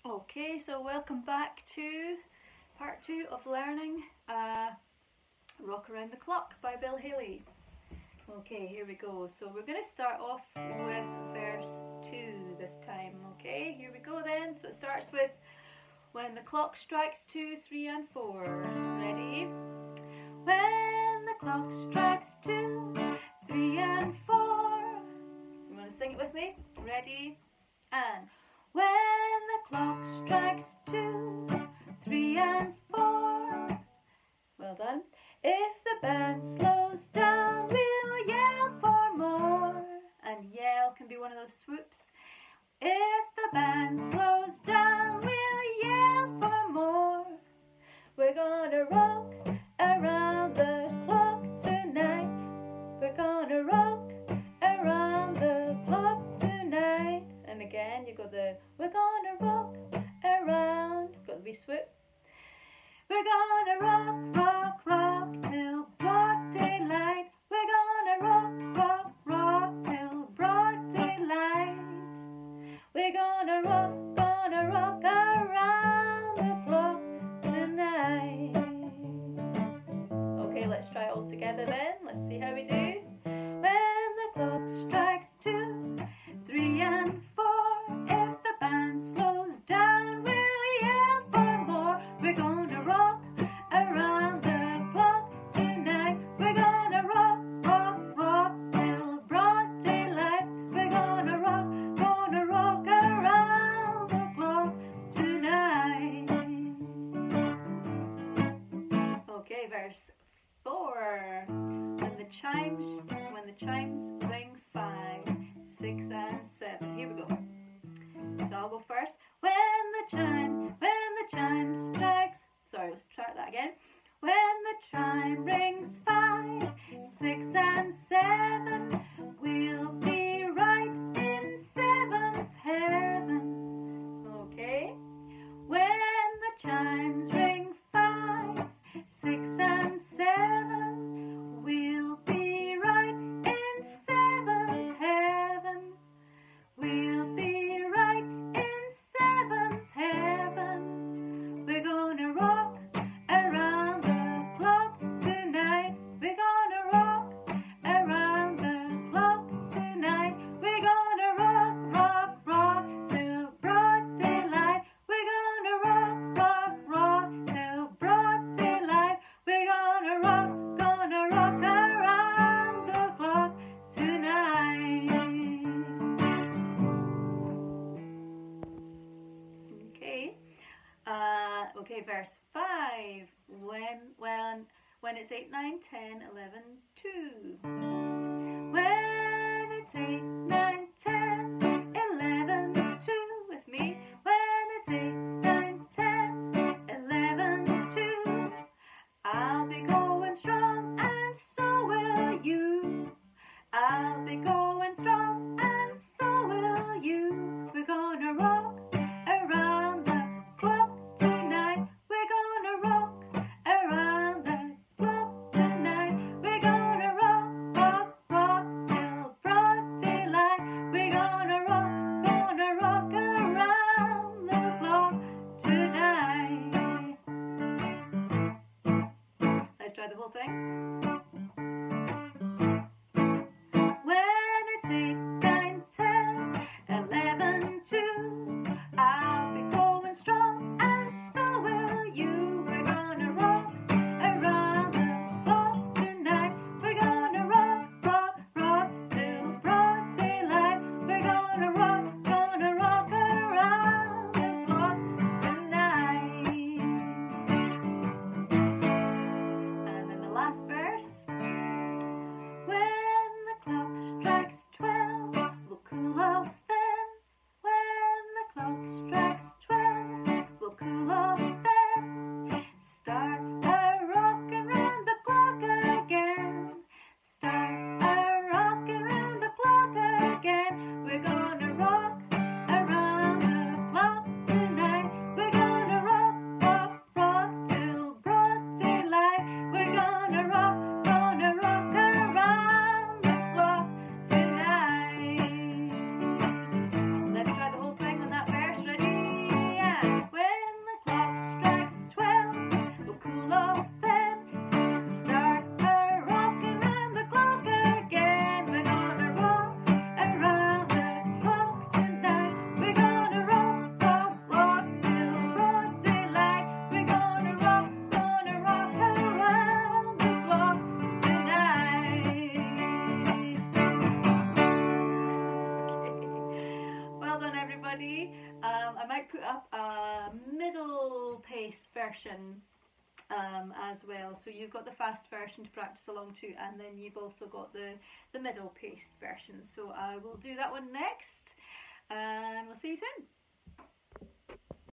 Okay, so welcome back to part 2 of learning Rock Around the Clock by Bill Haley. Okay, here we go. So we're going to start off with verse 2 this time. Okay, here we go then. So it starts with when the clock strikes 2, 3 and 4. Ready? When the clock strikes 2, 3 and 4. You want to sing it with me? Ready? And when the clock strikes 2, 3 and 4. Well done. If the band slows down, we'll yell for more. And yell can be one of those swoops. If the band slows down, we'll yell for more. We're gonna rock around the clock tonight. We're gonna rock around the clock tonight. And again, you go we're gonna rock around, got the wee swoop. We're gonna rock, rock, rock till broad daylight. We're gonna rock, rock, rock till broad daylight. We're gonna rock around the clock tonight. Okay, let's try it all together then. Let's see how we do. When the clock strikes 2, 3 and 4. If the band slows down, we'll yell for more. We're gonna rock around the clock tonight. We're gonna rock, rock, rock till broad daylight. We're gonna rock around the clock tonight. Okay, verse 4. When the chimes ring 5, 6 and 7. Here we go. So I'll go first. When the chime strikes. Sorry, let's try that again. When the chime rings 5, 6 and 7, we'll be right in 7's heaven. Okay. When the chimes ring 5, 6 and 7, we'll be right in 7's heaven. We'll be right in 7's heaven. We're gonna rock around the clock tonight. We're gonna rock around the clock tonight. We're gonna rock, rock, rock till broad daylight. We're gonna rock, rock, rock till broad daylight. We're gonna rock around the clock tonight. Okay, verse 5. When it's 8, 9, 10, 11, 2. When it's 8, 9, 10, 11, 2. With me. When it's 8, 9, 10, 11, 2. I'll be going strong and so will you. I'll be going strong and so will you. We're gonna rock around the clock tonight. We're gonna rock around the clock tonight. We're gonna rock, rock, rock till version as well. So you've got the fast version to practice along to, and then you've also got the middle paced version. So I will do that one next, and we'll see you soon.